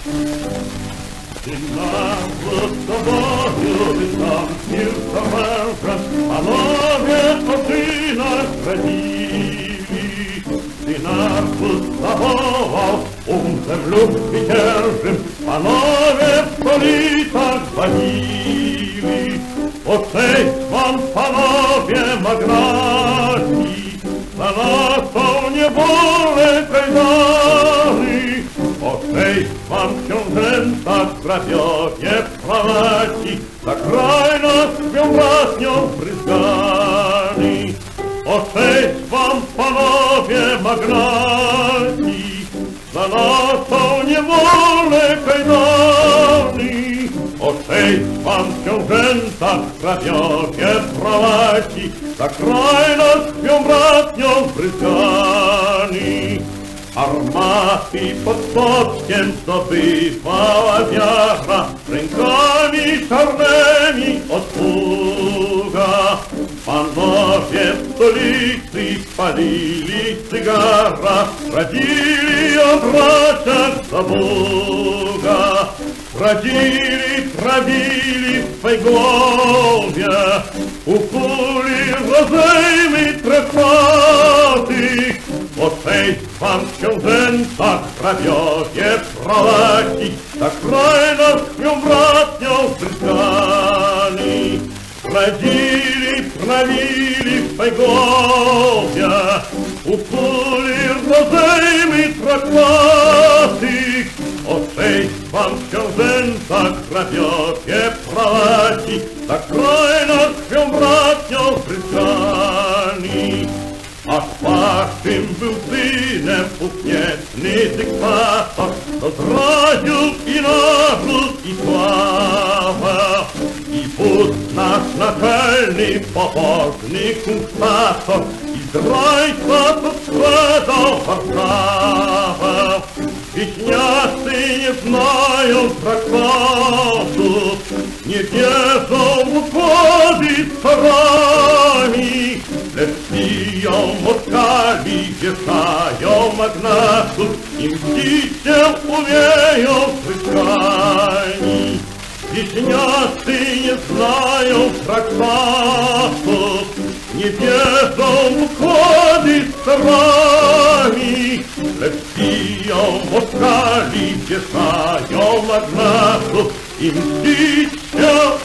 Ты нагло с тобою вытанцился мэром, панове оты нас родили. Ты нагло с тобою ум землю придержим, панове столицах водили. Оцей вам, панове, магнаті, за нас неволе кайдани. Оцей вам książęta w grabiowie prowadzi, za kraj nas mią bratnią bryzgani. Oczej wam, panowie magnaci, za naszą niewolę kajdani. Oczej wam książęta w grabiowie prowadzi, za kraj nas mią bratnią bryzgani. Armaty pod Płockiem zdobywała wiara, rękami czarnymi od pługa. Panowie w stolicy spalili cygara, radzili o braciach za Boga. Radzili, trawili w swej głowie, ukuli rozejmy trefnaty. Oczej wam książęta w grabiowie prowadzi, za kraj nas krwią bratnią bryzgani. Radzili, trawili w swej głowie, ukuli rozejmy traktaty. Oczej wam książęta w grabiowie prowadzi, za kraj nas krwią bratnią bryzgani. A waszym był synem ówczesny dyktator, to zdradził i naród, i sławę. I wódz nasz naczelny, pobożny kunktator, i zdrajca to sprzedał Warszawę. Wiśniacy nie znają traktatów, nie wierzą w układy z carami, lecz piją moskali, wieszają magnatów i mścić się umieją zwyczajni. Wiśniacy nie znają traktatów, nie wierzą w układy z carami, lecz piją moskali, wieszają magnatów i mścić się